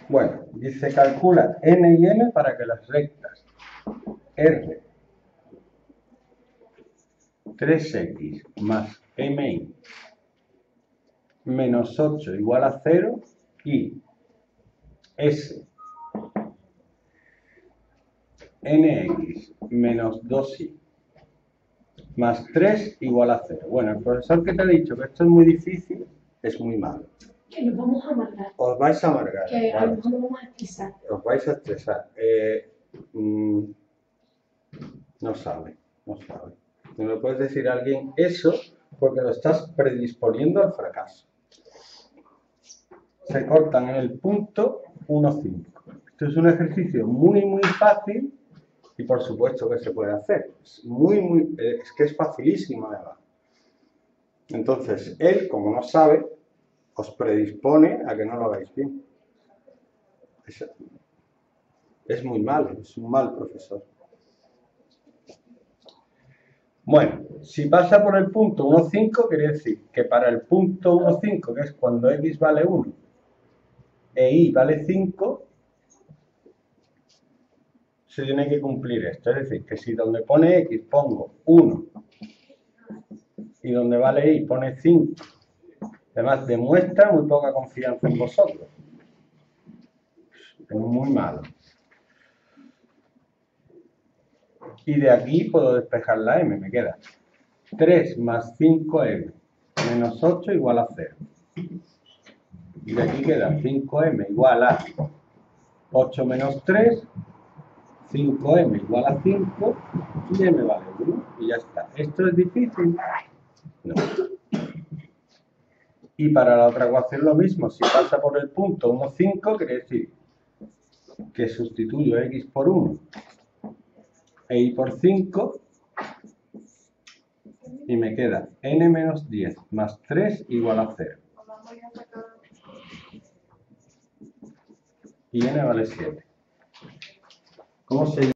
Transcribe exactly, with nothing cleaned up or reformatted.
Bueno, dice calcula n y m para que las rectas R tres x más mi menos ocho igual a cero y s nx menos dos y más tres igual a cero. Bueno, el profesor que te ha dicho que esto es muy difícil es muy malo. Que nos vamos a amargar. Os vais a amargar. Que a vale. lo mejor nos vamos a estresar. Os vais a estresar. Eh, mmm, no sabe, no sabe. No le puedes decir a alguien eso porque lo estás predisponiendo al fracaso. Se cortan en el punto uno cinco. Esto es un ejercicio muy, muy fácil y por supuesto que se puede hacer. Es muy, muy, es que es facilísimo además. Entonces, él, como no sabe, os predispone a que no lo hagáis bien. Es, es muy malo, es un mal profesor. Bueno, si pasa por el punto uno cinco, quiere decir que para el punto uno cinco, que es cuando x vale uno e y vale cinco, se tiene que cumplir esto. Es decir, que si donde pone x pongo uno y donde vale y pone cinco, además demuestra muy poca confianza en vosotros. Es muy malo. Y de aquí puedo despejar la m, me queda tres más cinco m menos ocho igual a cero. Y de aquí queda cinco m igual a ocho menos tres, cinco m igual a cinco y m vale uno. Y ya está. ¿Esto es difícil? No. Y para la otra ecuación lo mismo. Si pasa por el punto uno cinco, quiere decir que sustituyo x por uno e y por cinco y me queda n menos diez más tres igual a cero. Y n vale siete. ¿Cómo se